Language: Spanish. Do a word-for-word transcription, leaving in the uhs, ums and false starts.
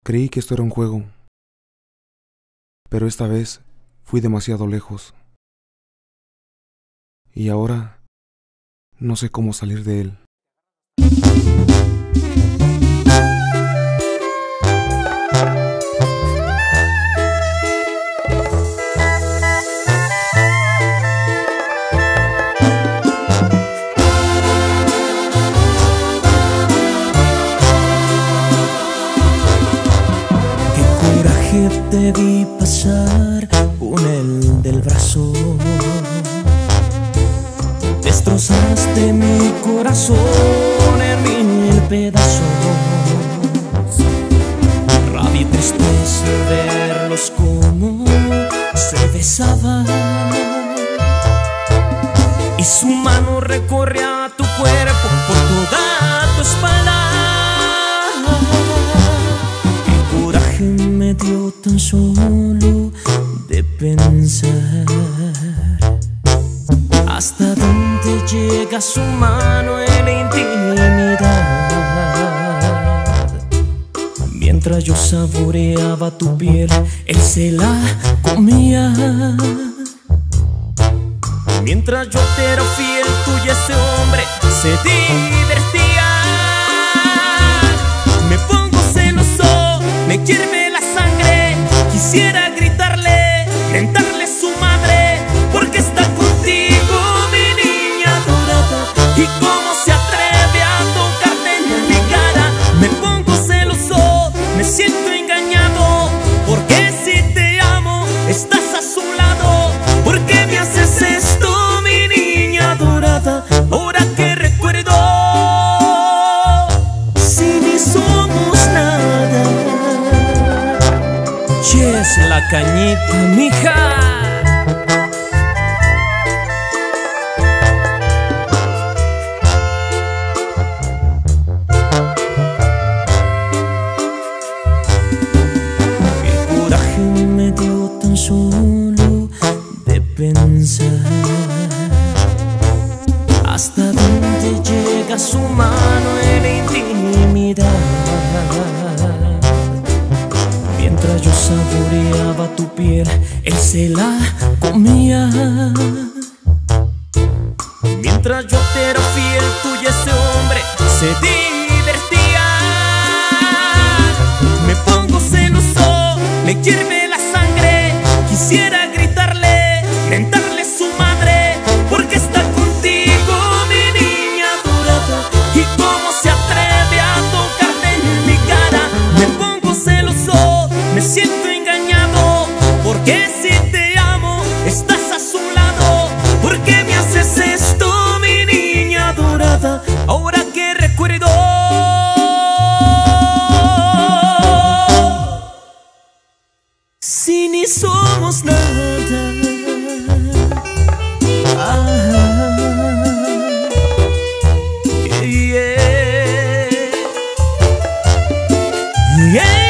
Creí que esto era un juego, pero esta vez fui demasiado lejos. Y ahora no sé cómo salir de él. Te vi pasar con el del brazo, destrozaste mi corazón en mil pedazos. Rabia y tristeza verlos como se besaban, y su mano recorría tu cuerpo por toda tu espalda. Me dio tan solo de pensar hasta dónde llega su mano en la intimidad. Mientras yo saboreaba tu piel, él se la comía. Mientras yo te era fiel, tú y ese hombre se divertía. Me pongo celoso, me hierve la sangre, quisiera gritarle, mentarle su madre, porque está contigo mi niña dorada. Y cómo se atreve a tocarte en mi cara. Me pongo celoso, me siento engañado, porque si te amo, estás a su lado. ¿Por qué me haces esto, mi niña dorada? Ahora que recuerdo, si ni somos nada. Yes, la cañita, mija. Qué coraje me dio tan solo de pensar hasta dónde llega su mano en la intimidad. Mientras yo saboreaba tu piel, él se la comía. Mientras yo te era fiel, tú y ese hombre se divertía. Me pongo celoso, me hierve la sangre, quisiera gritarle, mentarle su madre, porque está contigo mi niña dorada. Y cómo se atreve a tocarte en mi cara. Me pongo celoso, me siento engañado, porque si te amo, estás a su lado. ¿Por qué me haces esto, mi niña dorada? Ahora que recuerdo, si ni somos nada. Ah, yeah, yeah.